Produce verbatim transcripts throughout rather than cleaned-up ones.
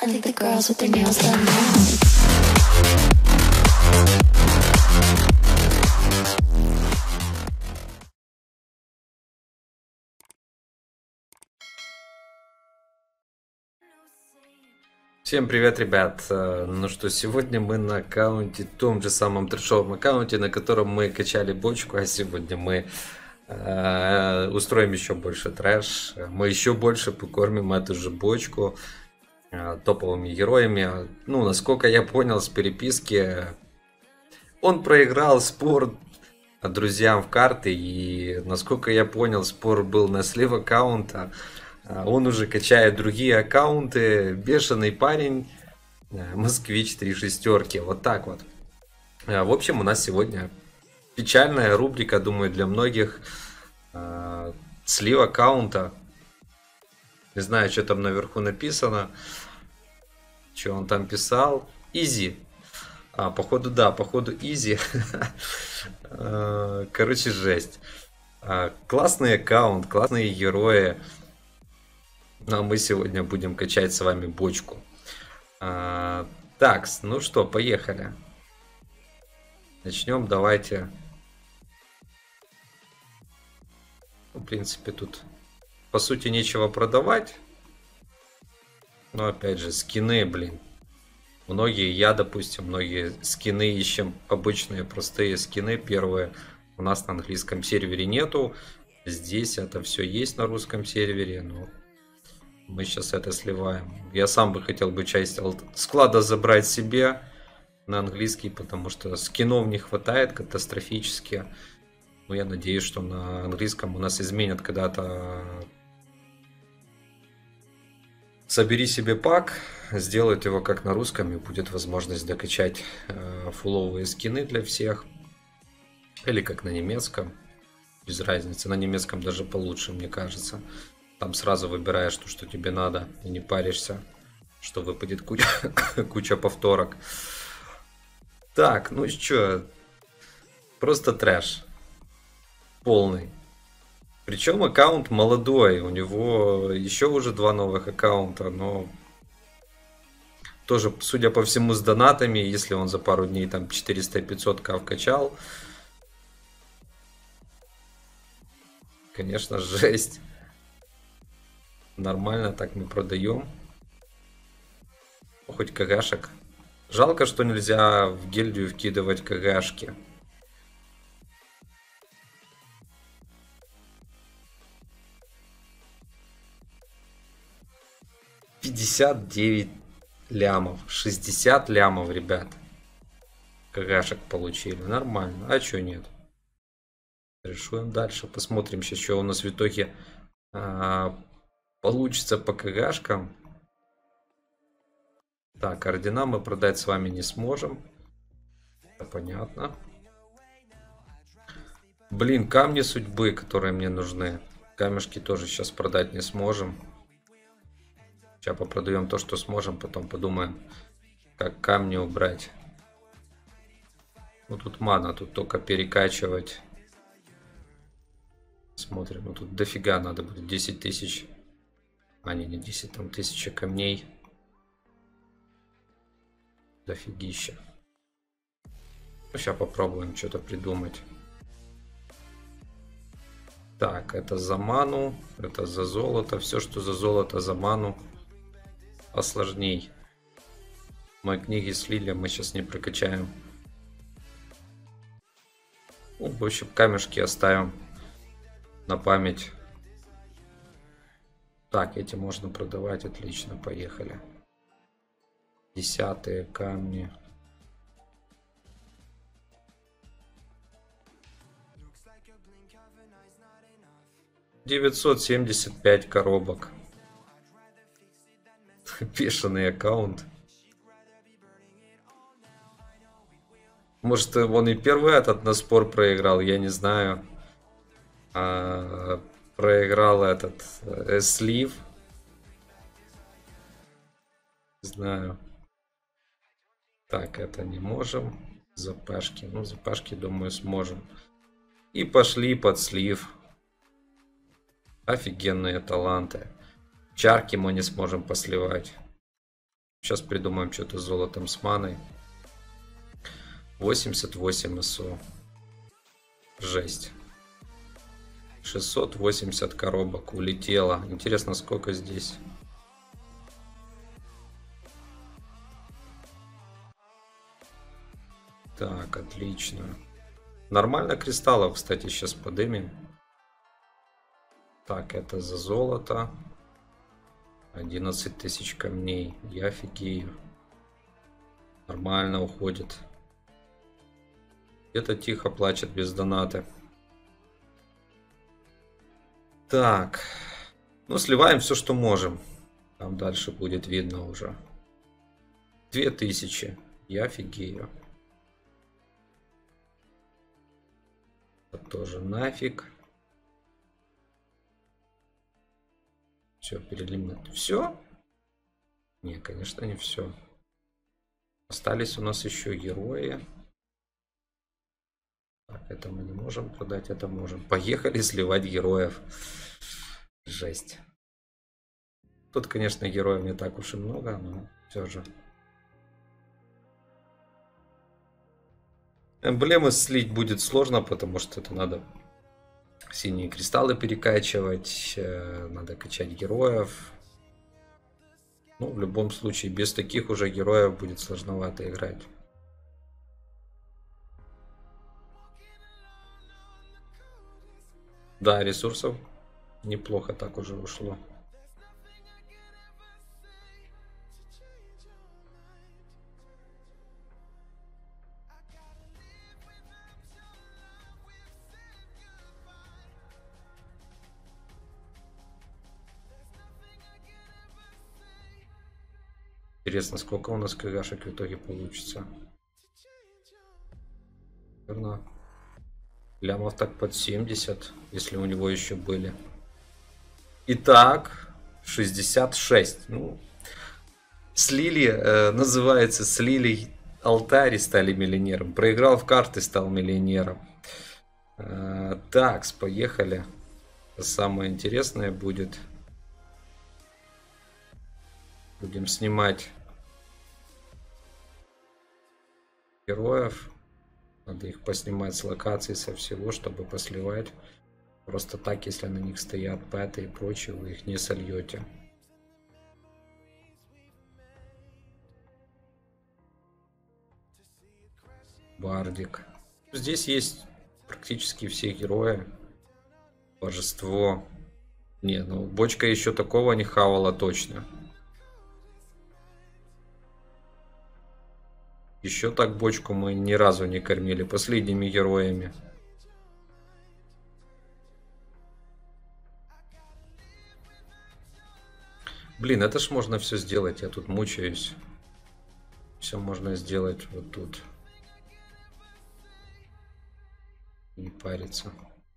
I think the girls with their nails done now. Всем привет, ребят! Ну что, сегодня мы на аккаунте, том же самом трешовом аккаунте, на котором мы качали бочку, а сегодня мы э, устроим еще больше трэш. Мы еще больше покормим эту же бочку э, топовыми героями. Ну, насколько я понял с переписки, он проиграл спор друзьям в карты, и насколько я понял, спор был на слив аккаунта. Он уже качает другие аккаунты. Бешеный парень. Москвич три шестерки. Вот так вот. В общем, у нас сегодня печальная рубрика, думаю, для многих. Слив аккаунта. Не знаю, что там наверху написано. Что он там писал. Изи. А, походу, да, походу изи. Короче, жесть. Классный аккаунт, классные герои. Но мы сегодня будем качать с вами бочку. А, так, ну что, поехали. Начнем, давайте. В принципе, тут по сути нечего продавать. Но опять же, скины, блин. Многие, я, допустим, многие скины ищем. Обычные, простые скины. Первые у нас на английском сервере нету. Здесь это все есть на русском сервере, но мы сейчас это сливаем. Я сам бы хотел бы часть склада забрать себе на английский, потому что скинов не хватает катастрофически. Но я надеюсь, что на английском у нас изменят когда-то. Собери себе пак, сделают его как на русском, и будет возможность докачать э, фуловые скины для всех. Или как на немецком. Без разницы. На немецком даже получше, мне кажется. Там сразу выбираешь то, что тебе надо, и не паришься, что выпадет куча, куча повторок. Так, ну что, просто трэш. Полный. Причем аккаунт молодой, у него еще уже два новых аккаунта, но тоже, судя по всему, с донатами, если он за пару дней там четыреста-пятьсот ка вкачал. Конечно, жесть. Нормально так мы продаем. Хоть кагашек. Жалко, что нельзя в гильдию вкидывать кагашки. пятьдесят девять лямов. шестьдесят лямов, ребят. Кагашек получили. Нормально. А чё нет? Решаем дальше. Посмотрим сейчас, что у нас в итоге а, получится по кагашкам. Так, ордена мы продать с вами не сможем. Это понятно. Блин, камни судьбы, которые мне нужны. Камешки тоже сейчас продать не сможем. Сейчас попродаем то, что сможем. Потом подумаем, как камни убрать. Ну тут мана, тут только перекачивать. Смотрим, ну тут дофига надо будет. десять тысяч. А, не, не десять, там тысяча камней. Дофигища. Ну, сейчас попробуем что-то придумать. Так, это за ману, это за золото. Все, что за золото, за ману. Посложней. Мои книги слили, мы сейчас не прокачаем. Ну, в общем, камешки оставим на память. Так, эти можно продавать, отлично, поехали. Десятые камни. девятьсот семьдесят пять коробок. Бешеный аккаунт. Может, он и первый этот на спор проиграл, я не знаю. А, проиграл этот э, слив. Не знаю. Так, это не можем. Запашки. Ну, запашки, думаю, сможем. И пошли под слив. Офигенные таланты. Чарки мы не сможем посливать. Сейчас придумаем что-то с золотом, с маной. восемьдесят восемь СО. Жесть. шестьсот восемьдесят коробок улетело. Интересно, сколько здесь? Так, отлично. Нормально кристаллов, кстати, сейчас подымем. Так, это за золото. одиннадцать тысяч камней. Я офигею. Нормально уходит. Где-то тихо плачет без доната. Так. Ну, сливаем все, что можем. Там дальше будет видно уже. две тысячи. Я офигею. Это тоже нафиг. Все, перелимит. Все? Не, конечно, не все. Остались у нас еще герои. Так, это мы не можем продать, это можем. Поехали сливать героев. Жесть. Тут, конечно, героев не так уж и много, но все же. Эмблемы слить будет сложно, потому что это надо синие кристаллы перекачивать, надо качать героев. Ну, в любом случае, без таких уже героев будет сложновато играть. Да, ресурсов неплохо так уже ушло. Интересно, сколько у нас кгшек в итоге получится. Наверное, лямов так под семьдесят, если у него еще были. Итак, шестьдесят шесть. Ну, слили, э, называется, слили алтарь и стали миллионером. Проиграл в карты, стал миллионером. Э, так, поехали. Самое интересное будет. Будем снимать героев. Надо их поснимать с локаций, со всего, чтобы посливать. Просто так, если на них стоят пэты и прочее, вы их не сольете. Бардик. Здесь есть практически все герои. Божество. Не, ну бочка еще такого не хавала точно. Еще так бочку мы ни разу не кормили последними героями. Блин, это ж можно все сделать. Я тут мучаюсь. Все можно сделать вот тут. Не париться.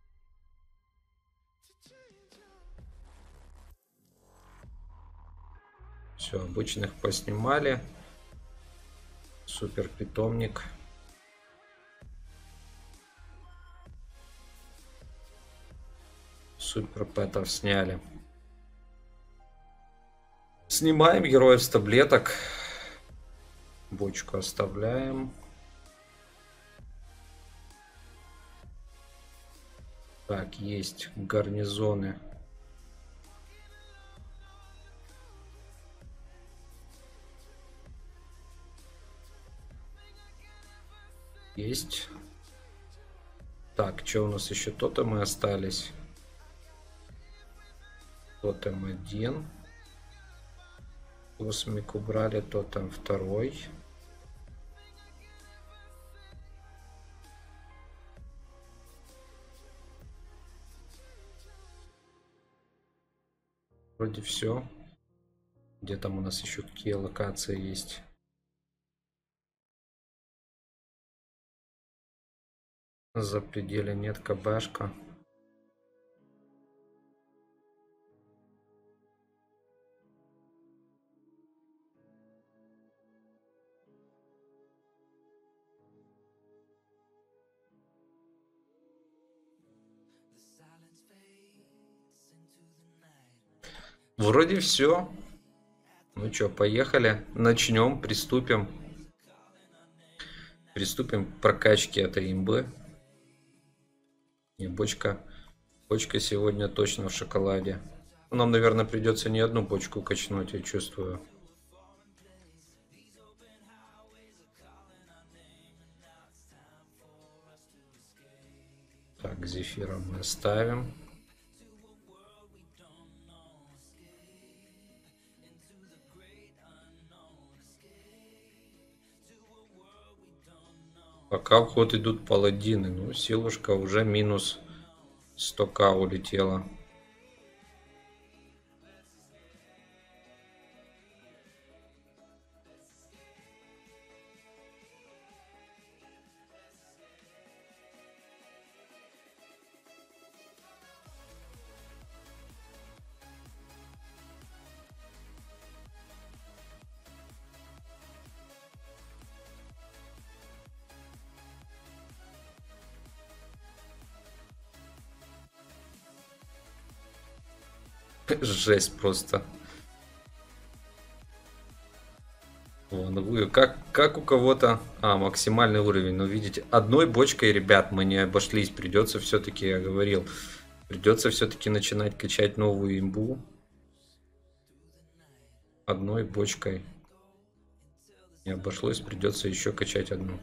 Все, обычных поснимали. Супер питомник. Супер пэтов сняли. Снимаем героев с таблеток. Бочку оставляем. Так, есть гарнизоны. Есть. Так, что у нас еще? Тотемы остались. Тотем один. Космик убрали, тотем второй. Вроде все. Где там у нас еще какие локации есть? За пределе нет, КБшка. Вроде все. Ну что, поехали. Начнем, приступим. Приступим к прокачке этой имбы. И бочка. Бочка сегодня точно в шоколаде. Нам, наверное, придется не одну бочку качнуть, я чувствую. Так, зефира мы оставим. Пока в ход идут паладины. Ну, силушка уже минус сто ка улетела. Жесть просто. Вон, как, как у кого-то... А, максимальный уровень. Но видите, одной бочкой, ребят, мы не обошлись. Придется все-таки, я говорил, придется все-таки начинать качать новую имбу. Одной бочкой не обошлось. Придется еще качать одну.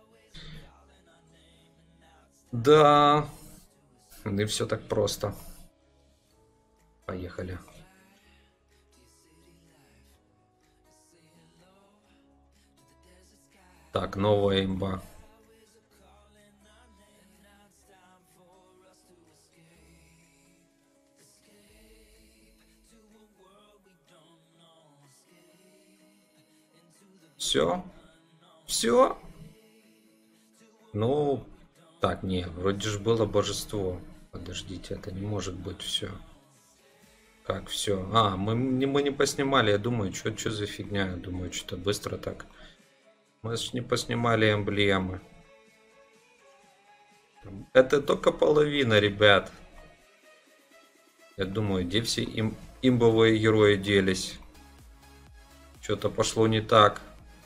Да. И все так просто. Поехали. Так, новая имба. Все? Все? Ну, так, не, вроде же было божество. Подождите, это не может быть все. Как все? А, мы не, мы не поснимали, я думаю, что что за фигня? Я думаю, что-то быстро так. Мы же не поснимали эмблемы. Это только половина, ребят. Я думаю, где все им, имбовые герои делись? Что-то пошло не так.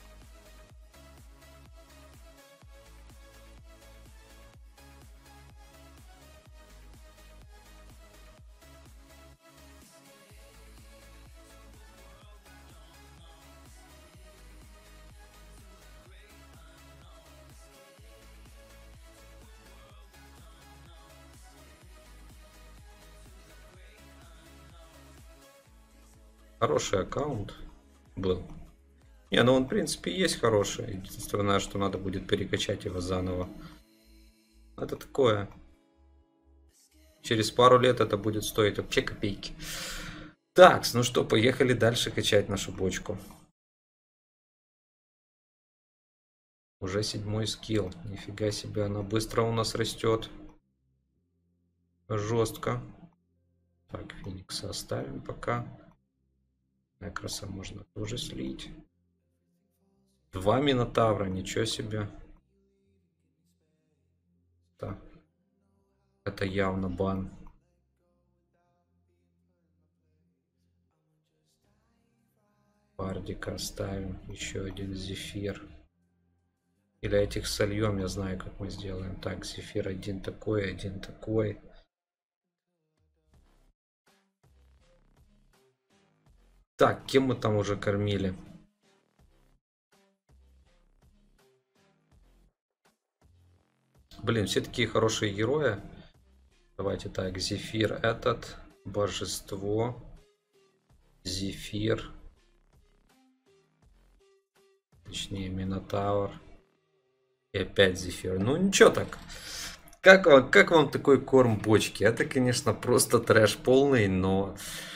Хороший аккаунт был. Не, ну он в принципе есть хороший. Единственное, что надо будет перекачать его заново. Это такое. Через пару лет это будет стоить вообще копейки. Так, ну что, поехали дальше качать нашу бочку. Уже седьмой скилл. Нифига себе, она быстро у нас растет. Жестко. Так, Феникса оставим пока. Некроса можно тоже слить. Два Минотавра, ничего себе. Да. Это явно бан. Бардика оставим. Еще один Зефир. Или этих сольем, я знаю, как мы сделаем. Так, Зефир один такой, один такой. Так, кем мы там уже кормили? Блин, все такие хорошие герои. Давайте так, Зефир этот, божество, Зефир, точнее Минотавр и опять Зефир. Ну ничего так. Как вам, как вам такой корм бочки? Это, конечно, просто трэш полный, но...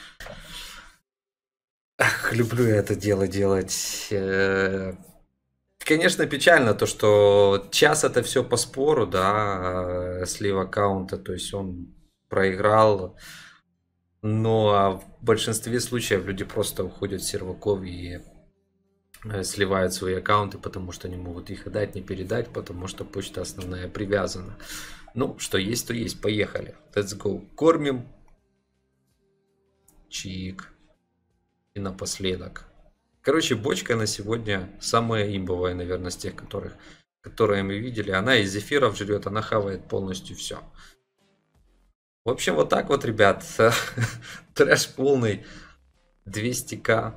Ах, люблю я это дело делать. Конечно, печально то, что час это все по спору, да, слив аккаунта, то есть он проиграл. Но в большинстве случаев люди просто уходят в серваков и сливают свои аккаунты, потому что не могут их отдать, не передать, потому что почта основная привязана. Ну, что есть, то есть. Поехали. Let's go. Кормим. Чик. И напоследок. Короче, бочка на сегодня самая имбовая, наверное, из тех, которых, которые мы видели. Она из эфиров жрет, она хавает полностью все. В общем, вот так вот, ребят. Трэш полный. двести тысяч.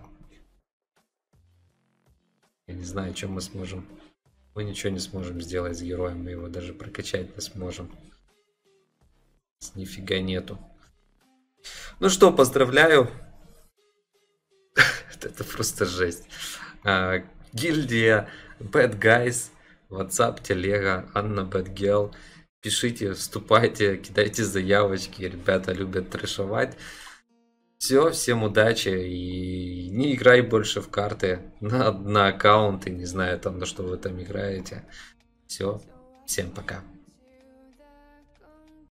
Я не знаю, что мы сможем. Мы ничего не сможем сделать с героем. Мы его даже прокачать не сможем. Нифига нету. Ну что, поздравляю. Это просто жесть. А, гильдия, Bad Guys, WhatsApp, телега, Анна Bad Girl. Пишите, вступайте, кидайте заявочки. Ребята любят трэшевать. Все, всем удачи. И не играй больше в карты на, на аккаунты. Не знаю, там на что вы там играете. Все, всем пока.